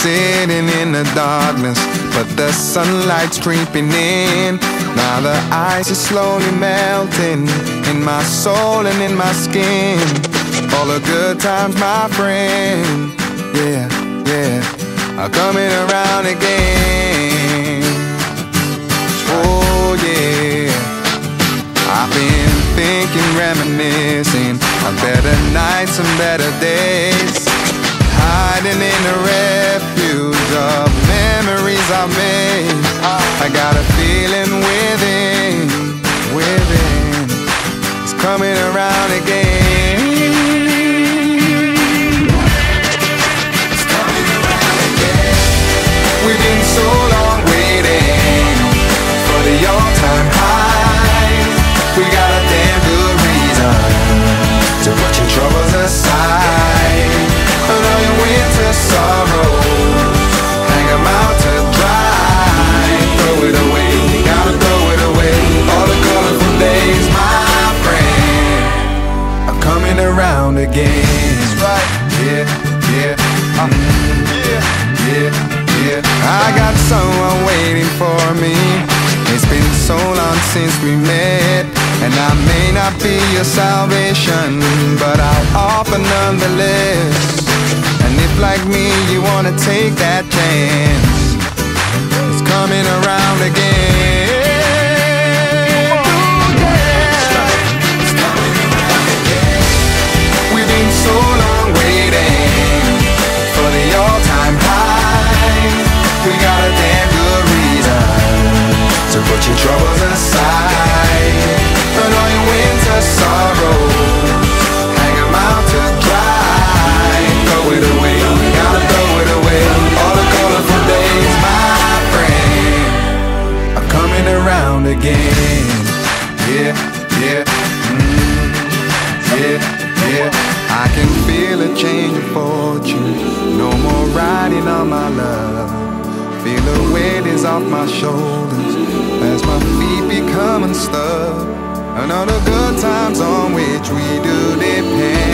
sitting in the darkness, but the sunlight's creeping in. Now the ice is slowly melting in my soul and in my skin. All the good times, my friend, yeah, yeah, are coming around again. Oh yeah, I've been thinking, reminiscing of better nights and better days, hiding in the refuge of memories I made. I got a feeling within, it's coming around again. It's coming around again. We've been so long waiting for the all-time high. We got a damn good reason to put your troubles aside. And all your winter sorrows, hang 'em out to dry. Throw it away, you gotta throw it away. All the colorful days, my friend, are coming around again. That's right, yeah, yeah, yeah, yeah. I got someone waiting for me. It's been so long since we met, and I may not be your salvation, but I'll offer nonetheless. And if like me you wanna take that chance, it's coming around again. Ooh, yeah. It's coming around again. We've been so long waiting for the all-time high. We got a damn good reason to put your troubles aside. And all your winter sorrows, hang 'em out to dry. Throw it away, you gotta throw it away. All the colorful days, my friend, are coming around again. Yeah, yeah, yeah, yeah. I can feel a change of fortune. No more riding on my love. Feel the weight is off my shoulders as my feet become unstuck. And all the good times on which we do depend